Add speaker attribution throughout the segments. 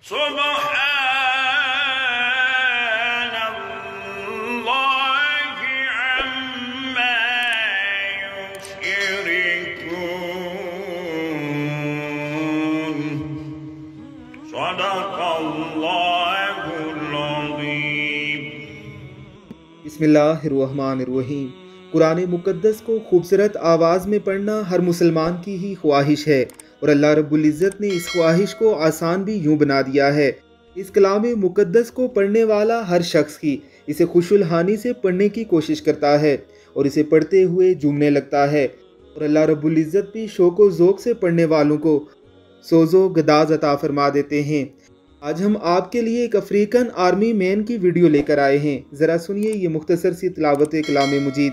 Speaker 1: सुब्हानल्लाहि अम्मा युश्रिकून। सदक़ल्लाहुल अज़ीम।
Speaker 2: बिस्मिल्लाहिर्रहमानिर्रहीम। कुरान मुक़द्दस को खूबसूरत आवाज़ में पढ़ना हर मुसलमान की ही ख्वाहिश है और अल्लाह रब्बुल इज़्ज़त ने इस ख्वाहिश को आसान भी यूँ बना दिया है। इस कलाम मुक़द्दस को पढ़ने वाला हर शख्स की इसे खुशुलहानी से पढ़ने की कोशिश करता है और इसे पढ़ते हुए झूमने लगता है और अल्लाह रब्बुल इज़्ज़त भी शौक़ व ज़ौक़ से पढ़ने वालों को सोज़ो गदाज़ अता फरमा देते हैं। आज हम आपके लिए एक अफ्रीकन आर्मी मैन की वीडियो लेकर आए हैं। ज़रा सुनिए ये मुख्तसर सी तिलावत कलाम मुजीद।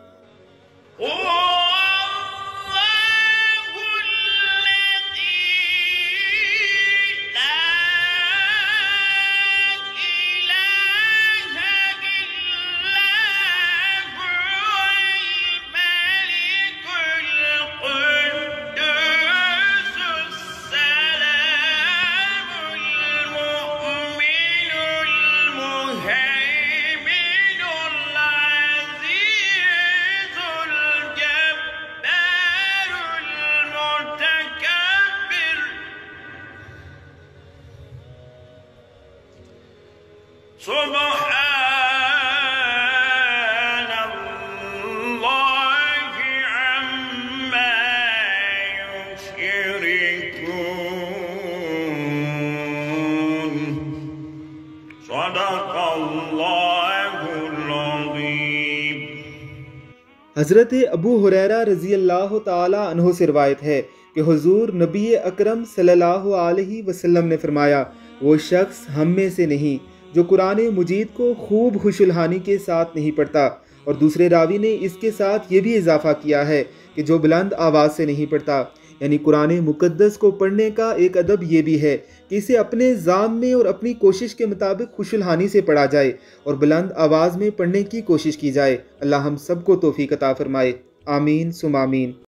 Speaker 1: सुब्हानल्लाहि अम्मा युश्रिकून। सदक़ल्लाहुल अज़ीम।
Speaker 2: हज़रत अबू हुरैरा रज़ी अल्लाह ताला अन्हो से रिवायत है कि हुज़ूर नबी अकरम सल्लल्लाहु अलैहि वसल्लम ने फरमाया, वो शख्स हम में से नहीं जो कुरान मुजीद को खूब खुशुलहानी के साथ नहीं पढ़ता। और दूसरे रावी ने इसके साथ ये भी इजाफ़ा किया है कि जो बुलंद आवाज़ से नहीं पढ़ता। यानी कुरान मुक़द्दस को पढ़ने का एक अदब ये भी है कि इसे अपने ज़ाम में और अपनी कोशिश के मुताबिक खुशुलहानी से पढ़ा जाए और बुलंद आवाज़ में पढ़ने की कोशिश की जाए। अल्लाह हम सबको तौफ़ीक़ अता फ़रमाए। आमीन सुम आमीन।